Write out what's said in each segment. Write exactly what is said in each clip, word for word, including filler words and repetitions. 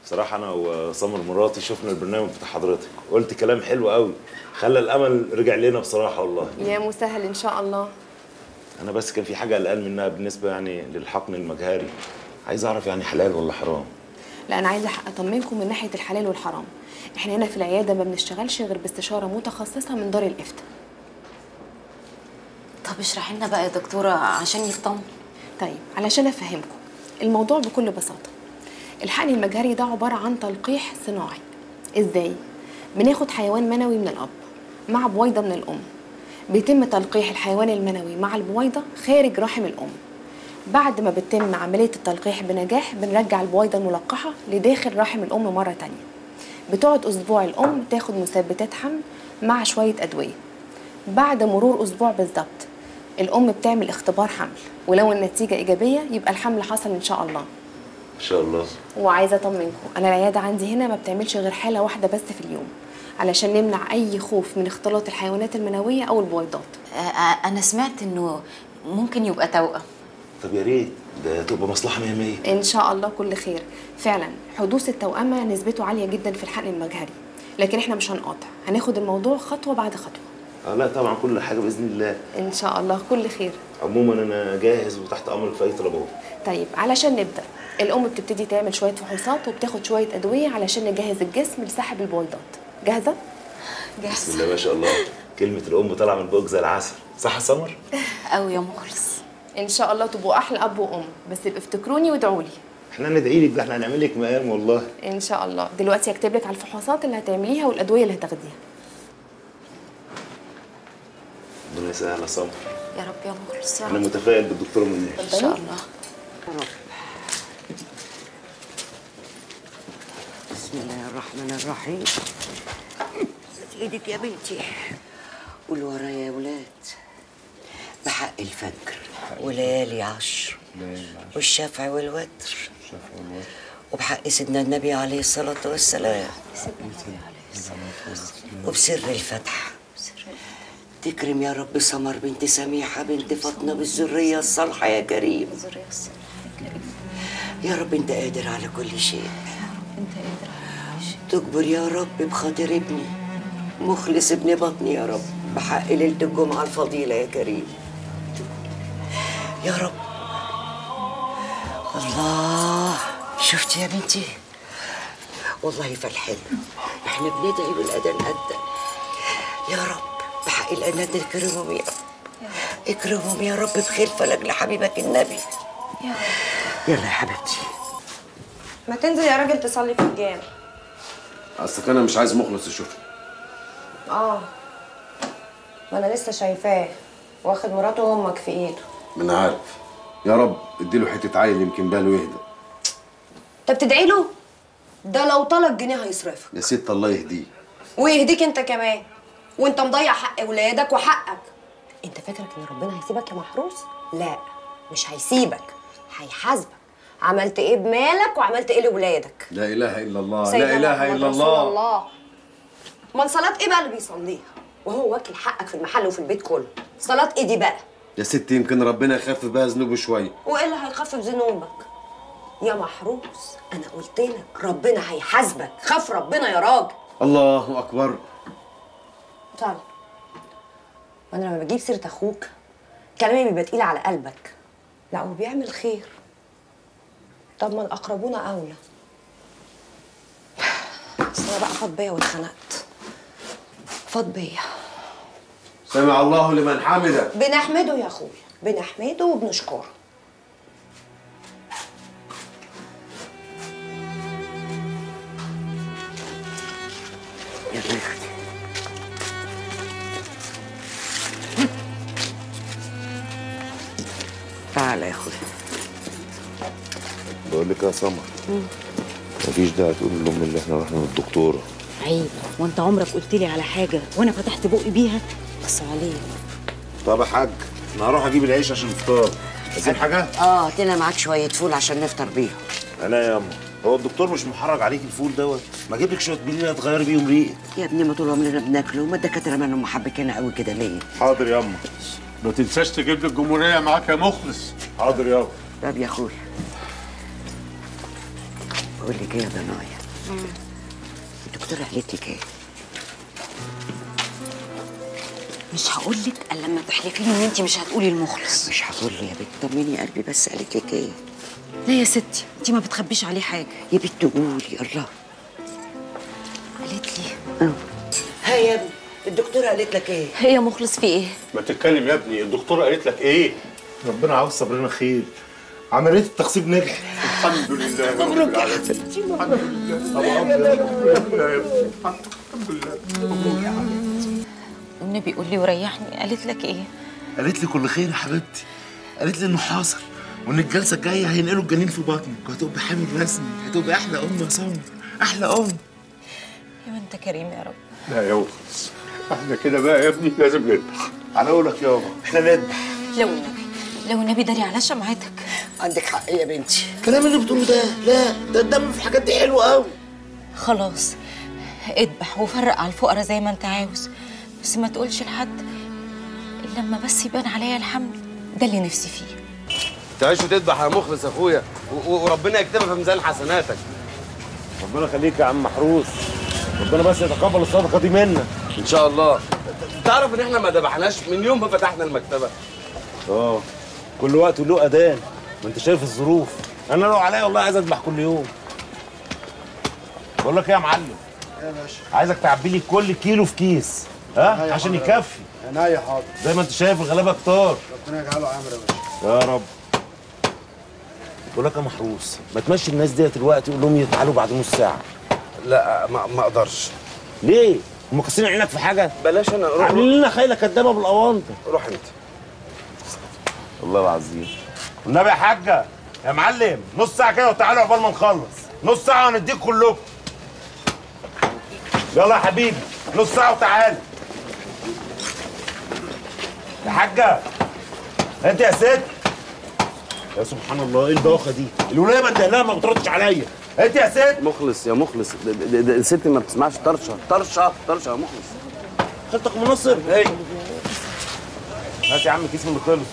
بصراحه انا وسمر مراتي شفنا البرنامج بتاع حضرتك، قلت كلام حلو قوي، خلى الامل رجع لنا بصراحه والله. يا مسهل ان شاء الله. انا بس كان في حاجه قلقان منها بالنسبه يعني للحقن المجهري، عايز اعرف يعني حلال ولا حرام؟ لا انا عايزه اطمنكم من ناحيه الحلال والحرام. احنا هنا في العياده ما بنشتغلش غير باستشاره متخصصه من دار الافتاء. طب اشرحي لنا بقى يا دكتوره عشان يطمن. طيب علشان افهمكم الموضوع بكل بساطه، الحقن المجهري ده عباره عن تلقيح صناعي. ازاي؟ بناخد حيوان منوي من الاب مع بويضه من الام، بيتم تلقيح الحيوان المنوي مع البويضه خارج رحم الام. بعد ما بتتم عمليه التلقيح بنجاح بنرجع البويضه الملقحه لداخل رحم الام مره تانية. بتقعد اسبوع الام تاخد مثبتات حمل مع شويه ادويه. بعد مرور اسبوع بالظبط الام بتعمل اختبار حمل، ولو النتيجه ايجابيه يبقى الحمل حصل ان شاء الله. ان شاء الله. وعايزه اطمنكم انا العياده عندي هنا ما بتعملش غير حاله واحده بس في اليوم، علشان نمنع اي خوف من اختلاط الحيوانات المنويه او البويضات. انا سمعت انه ممكن يبقى توأم. طب يا ريت ده تبقى مصلحه مية مية. ان شاء الله كل خير. فعلا حدوث التوأمه نسبته عاليه جدا في الحقن المجهري، لكن احنا مش هنقاطع، هناخد الموضوع خطوه بعد خطوه. اه لا طبعا كل حاجه باذن الله. ان شاء الله كل خير. عموما انا جاهز وتحت امرك في اي طلبات. طيب علشان نبدا، الام بتبتدي تعمل شويه فحوصات وبتاخد شويه ادويه علشان نجهز الجسم لسحب البويضات. جاهزه؟ جاهزه. بسم الله ما شاء الله، كلمه الام طالعه من بوق زي العسل، صح يا سمر؟ قوي يا مخلص. ان شاء الله تبقوا احلى اب وام، بس يبقى افتكروني وادعوا لي. احنا ندعي لك، ده احنا هنعمل لك مقام والله. ان شاء الله. دلوقتي هكتب لك على الفحوصات اللي هتعمليها والادويه اللي هتاخديها. ربنا يسهل يا سمر. يا رب يا مخلص يا رب. انا متفائل بالدكتوره منى ان شاء الله. بسم الله الرحمن الرحيم. ايدك يا بنتي. قولوا ورايا يا ولاد. بحق الفجر وليالي عشر والشفع والوتر وبحق سيدنا النبي عليه الصلاة والسلام وبسر الفتح تكرم يا رب سمر بنت سميحة بنت فاطمة بالذرية الصالحة يا كريم. يا رب انت قادر على كل شيء. انت قادر على كل شيء. تكبر يا رب بخاطر ابني مخلص ابن بطني يا رب بحق ليلة الجمعة الفضيلة يا كريم. يا رب. الله شفتي يا بنتي؟ والله فالحلو احنا بندعي والأذان أذن. يا رب بحق الأذان اكرمهم يا رب. اكرمهم يا رب بخلفة لأجل حبيبك النبي. يا رب. يلا يا حبيبتي. ما تنزل يا راجل تصلي في الجامع. اصلك انا مش عايز مخلص يشوفني. اه ما انا لسه شايفاه واخد مراته وامك في ايده. ما انا عارف. يا رب اديله حته عيل يمكن باله يهدى. انت بتدعي له؟ ده لو طلب جنيه هيصرفك. يا ست الله يهديه. ويهديك انت كمان، وانت مضيع حق ولادك وحقك. انت فاكرك ان ربنا هيسيبك يا محروس؟ لا مش هيسيبك، هيحاسبك. عملت ايه بمالك وعملت ايه لاولادك؟ لا اله الا الله. لا اله الا الله. الله. امال صلاه ايه بقى اللي بيصليها وهو واكل حقك في المحل وفي البيت كله؟ صلاه ايه دي بقى؟ يا ست يمكن ربنا يخفف بها ذنوبه شويه. وايه اللي هيخفف ذنوبك؟ يا محروس انا قلت لك ربنا هيحاسبك، خاف ربنا يا راجل. الله اكبر. طيب وانا لما بجيب سيره اخوك كلامي بيبقى تقيل على قلبك. لا هو بيعمل خير. طب ما الاقربون اولى. بس انا بقى فاض بيا واتخنقت. فاض بيا. سمع الله لمن حمده. بنحمده يا اخويا، بنحمده وبنشكره. يا بنتي. تعالى يا اخويا. بقول لك يا سمر، مفيش داعي تقول لام اللي احنا رحنا للدكتوره. عيب، وانت عمرك قلت لي على حاجه وانا فتحت بقي بيها؟ بس عليك. طب يا حاج انا هروح اجيب العيش عشان الفطار. عايزين حاجه؟ اه هات لنا معاك شويه فول عشان نفطر بيهم. انا يا اما هو الدكتور مش محرج عليك الفول دوت؟ ما اجيب لك شويه بليله تغير بيهم ريقك. يا ابني ما طول عمرنا بناكله، ما الدكاتره مالهم محبكينا قوي كده ليه؟ حاضر يا اما. ما تنساش تجيب لي الجمهوريه معاك يا مخلص. حاضر يابا. طب يا اخويا. بقول لك ايه يا ضنايا؟ الدكتوره قالت لك ايه؟ مش هقول لك الا لما تحلفي لي ان انت مش هتقولي المخلص. مش هقول له يا بنت، طمني قلبي بس. قالت لك ايه؟ لا يا ستي، انت ما بتخبيش عليه حاجه. يا بنت قولي. الله. قالت لي اه ها يا ابني، الدكتوره قالت لك ايه؟ هي مخلص في ايه؟ ما تتكلم يا ابني، الدكتوره قالت لك ايه؟ ربنا عاوز صبرنا خير. عمليه التخصيب نجحت. الحمد لله. مبروك يا حبيبتي. الحمد لله. الحمد لله. مبروك يا حبيبتي. والنبي يقول لي وريحني، قالت لك ايه؟ قالت لي كل خير يا حبيبتي. قالت لي انه حاصل، وان الجلسه الجايه هينقلوا الجنين في بطنك وهتبقى حامل رسمي. هتبقى احلى ام يا سمر، احلى ام. يا انت كريم يا رب. لا يا وخلص، احنا كده بقى يا ابني لازم نذبح. على قولك يابا، احنا نذبح. لو النبي لو النبي داري على شمعتك. عندك حق يا بنتي. الكلام اللي بتقوله ده لا، ده الدم في الحاجات دي حلو قوي. خلاص اذبح وفرق على الفقراء زي ما انت عاوز، بس ما تقولش لحد الا لما بس يبان عليا الحمل. ده اللي نفسي فيه. تعيش وتذبح يا مخلص يا اخويا، وربنا يكتبها في ميزان حسناتك. ربنا يخليك يا عم محروس، ربنا بس يتقبل الصدقه دي منا ان شاء الله. تعرف ان احنا ما ذبحناش من يوم ما فتحنا المكتبه. اه كل وقت له اذان، ما انت شايف الظروف. انا لو عليا والله عايز اذبح كل يوم. بقول لك ايه يا معلم؟ يا باشا، عايزك تعبي لي كل كيلو في كيس، ها، عشان يكفي. عينيا حاضر. زي ما انت شايف الغلابه كتار. ربنا يجعله عامر يا باشا. يا رب. بقول لك يا محروس، ما تمشي الناس ديت دلوقتي وقول لهم يتعالوا بعد نص ساعه. لا ما, ما اقدرش. ليه؟ هم كاسرين عينك في حاجه؟ بلاش انا. روح عاملين لنا خيله كدابه بالاونطه. روح انت. والله العظيم. والنبي يا حاجه يا معلم، نص ساعه كده وتعالوا عقبال ما نخلص. نص ساعه وهنديك كلكم. يلا يا حبيبي، نص ساعه وتعالى. يا حاجه انت يا ست. يا سبحان الله، ايه الدوخه دي؟ الولايه بندهلها ما بتردش عليا. انت يا ست. مخلص يا مخلص، الست ما بتسمعش. طرشه طرشه طرشه يا مخلص. خالتك مناصر؟ ايه. هات يا عم كيس من اللي خلص.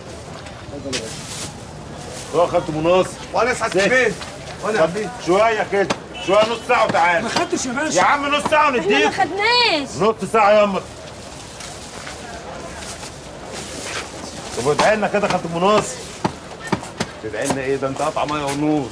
هو خدت مناصر. وانا سعد فين؟ وانا عبيد. شويه كده، شويه، نص ساعه وتعالى. ما خدتش يا باشا. يا عم نص ساعه ونديك. احنا ما خدناش. نص ساعه ياما. طب ادعي لنا كده خدت مناصر. تدعي لنا ايه؟ ده انت قطع ميه ونور.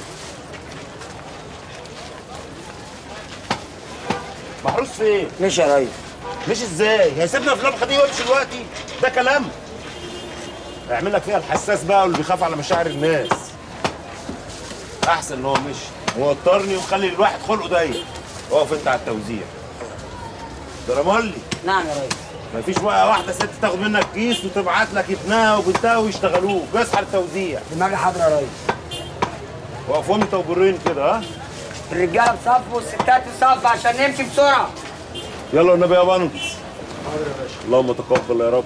محروس فين؟ ماشي يا ريس. مش ازاي؟ هيسيبنا في اللبخه دي ويمشي دلوقتي؟ ده كلام؟ هيعمل لك فيها الحساس بقى واللي بيخاف على مشاعر الناس. احسن ان هو مشي ووترني وخلي الواحد خلقه ضيق. اقف انت على التوزيع. ده رمالي. نعم يا ريس. مفيش بقى واحده ست تاخد منك كيس وتبعت لك ابنها وبنتها ويشتغلوك. اصحى التوزيع. دماغي حاضر يا ريس. وقفهم انت وبرين كده. ها؟ الرجاله بصف والستات بصف عشان نمشي بسرعه. يلا والنبي يا بنت. حاضر يا باشا. اللهم تقبل يا رب.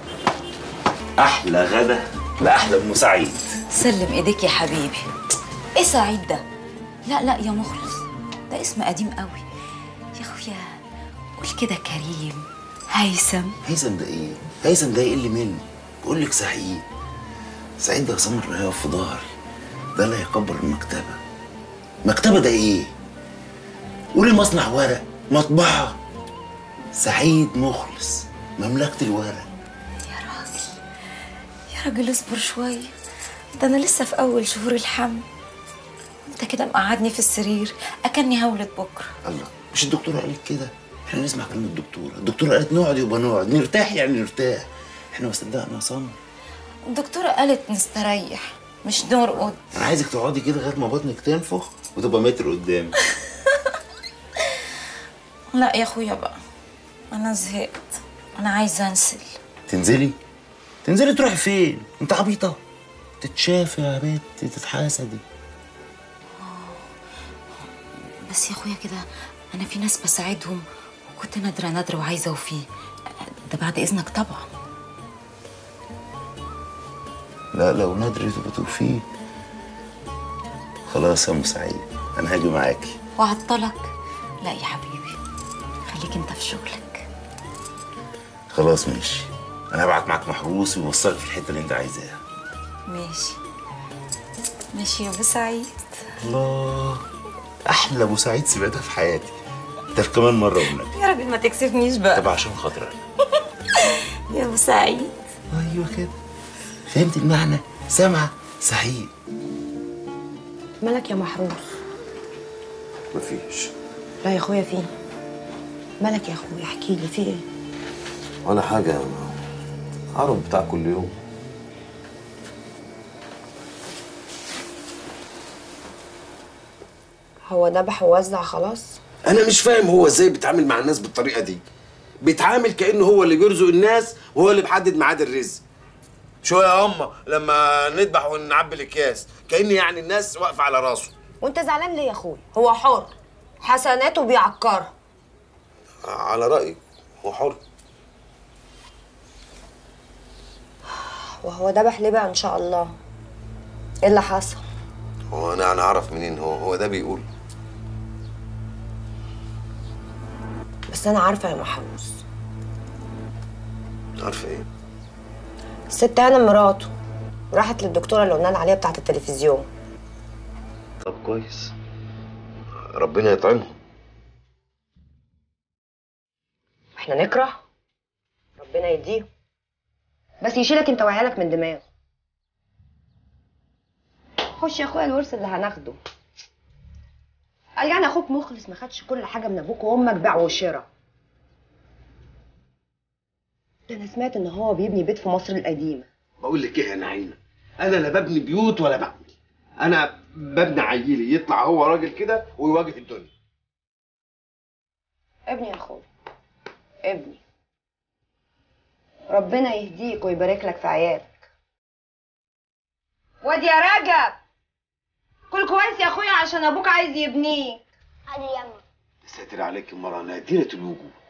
احلى غدا لاحلى ام سعيد. سلم ايديك يا حبيبي. ايه سعيد ده؟ لا لا يا مخلص، ده اسم قديم قوي يا اخويا. قول كده كريم، هيثم. هيثم ده ايه؟ هيثم ده يقل مني. بقول لك سعيد. سعيد ده سمر اللي هيقف في ظهري، ده اللي هيكبر المكتبه. مكتبه ده ايه؟ قولي مصنع ورق، مطبعه. سعيد مخلص، مملكه الورق. يا راجل يا راجل اصبر شويه، ده انا لسه في اول شهور الحمل. انت كده مقعدني في السرير اكني هولد بكره. الله، مش الدكتوره قالت كده؟ احنا نسمع كلام الدكتوره. الدكتوره قالت نقعد يبقى نقعد، نرتاح يعني نرتاح. احنا ما صدقنا يا سمر. الدكتوره قالت نستريح مش نرقد. انا عايزك تقعدي كده لغايه ما بطنك تنفخ وتبقى متر قدامي. لا يا اخويا بقى، انا زهقت، انا عايزه انزل. تنزلي؟ تنزلي تروحي فين؟ انت عبيطه؟ تتشافي يا بنت، تتحاسدي. بس يا اخويا كده انا في ناس بساعدهم وكنت نادره نادره وعايزه وفيه. ده بعد اذنك طبعا. لا لو نادر تبقى توفيه. خلاص يا ام سعيد، انا هاجي معاكي. وعطلك؟ لا يا حبيبي، خليك انت في شغلك. خلاص ماشي، انا هبعت معاك محروس ويوصلك في الحته اللي انت عايزاها. ماشي ماشي يا ابو سعيد. الله، احلى ابو سعيد سمعتها في حياتي. طب كمان مره والنبي. يا راجل ما تكسفنيش بقى. طب عشان خاطر انا. يا ابو سعيد. ايوه كده، فهمت المعنى؟ سامعه سعيد. مالك يا محروس؟ مفيش. لا يا اخويا فيه. مالك يا اخويا؟ احكي لي في ايه؟ ولا حاجه، عرض بتاع كل يوم. هو ذبح ووزع خلاص؟ انا مش فاهم هو ازاي بيتعامل مع الناس بالطريقه دي. بيتعامل كانه هو اللي بيرزق الناس وهو اللي بيحدد ميعاد الرزق. شو يا اما لما نذبح ونعبي الاكياس كأن يعني الناس واقفه على راسه. وانت زعلان ليه يا اخويا؟ هو حر، حسناته بيعكرها. على رايك هو حر. وهو ذبح ليه بقى ان شاء الله؟ ايه اللي حصل؟ هو انا انا اعرف منين؟ هو هو ده بيقول. بس انا عارفه يا محروس. عارفه ايه؟ الست هنا مراته راحت للدكتوره اللي قلنا عليها بتاعت التلفزيون. طب كويس، ربنا يطعمهم. احنا نكره؟ ربنا يديهم، بس يشيلك انت وعيالك من دماغه. خش يا اخويا الورث اللي هناخده. قال يعني اخوك مخلص ما خدش كل حاجه من ابوك وامك بيع وشراء. ده انا سمعت ان هو بيبني بيت في مصر القديمه. بقول لك ايه يا نعيمه، انا لا ببني بيوت ولا بعمل، انا ببني عيلي يطلع هو راجل كده ويواجه الدنيا. ابني يا اخويا ابني، ربنا يهديك ويبارك لك في عيالك. وادي يا رجب، كل كويس يا اخويا عشان ابوك عايز يبنيك. حاضر يا اما. ساتر عليك المره، انا ديره الوجوه.